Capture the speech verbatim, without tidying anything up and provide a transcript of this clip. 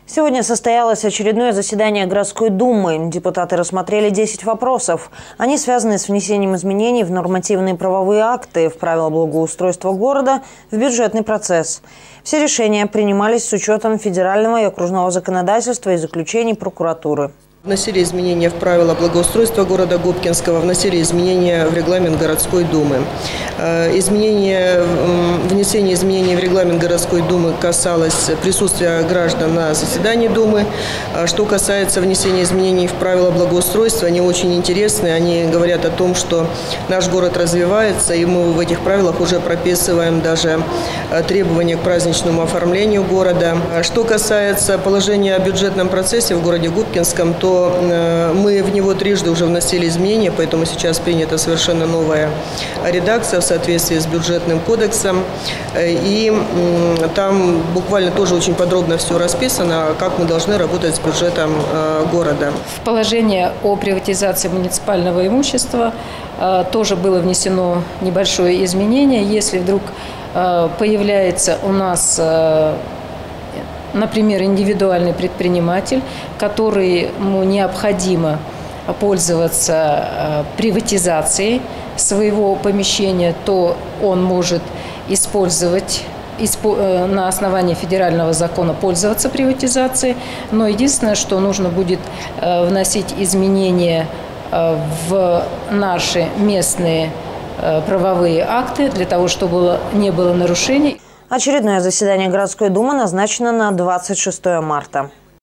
Сегодня состоялось очередное заседание городской думы. Депутаты рассмотрели десять вопросов. Они связаны с внесением изменений в нормативные правовые акты, в правила благоустройства города, в бюджетный процесс. Все решения принимались с учетом федерального и окружного законодательства и заключений прокуратуры. Вносили изменения в правила благоустройства города Губкинского, вносили изменения в регламент городской думы. Изменения, внесение изменений в регламент городской думы касалось присутствия граждан на заседании думы. Что касается внесения изменений в правила благоустройства, они очень интересны. Они говорят о том, что наш город развивается, и мы в этих правилах уже прописываем даже требования к праздничному оформлению города. Что касается положения о бюджетном процессе в городе Губкинском, то мы в него трижды уже вносили изменения, поэтому сейчас принята совершенно новая редакция в соответствии с бюджетным кодексом. И там буквально тоже очень подробно все расписано, как мы должны работать с бюджетом города. В положение о приватизации муниципального имущества тоже было внесено небольшое изменение. Если вдруг появляется у нас, например, индивидуальный предприниматель, которому необходимо пользоваться приватизацией своего помещения, то он может использовать на основании федерального закона пользоваться приватизацией. Но единственное, что нужно будет вносить изменения в наши местные правовые акты для того, чтобы не было нарушений. Очередное заседание городской думы назначено на двадцать шестое марта.